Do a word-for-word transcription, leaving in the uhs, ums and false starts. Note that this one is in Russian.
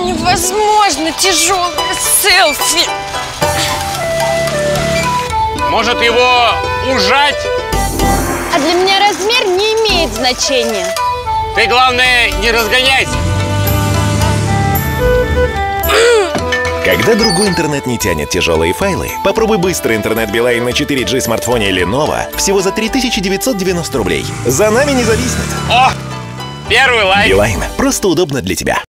Невозможно тяжелое селфи. Может, его ужать? А для меня размер не имеет значения. Ты, главное, не разгоняйся. Когда другой интернет не тянет тяжелые файлы, попробуй быстрый интернет Билайн на четыре джи смартфоне Lenovo всего за три тысячи девятьсот девяносто рублей. За нами не зависнет. О, первый лайк. Билайн. Просто удобно для тебя.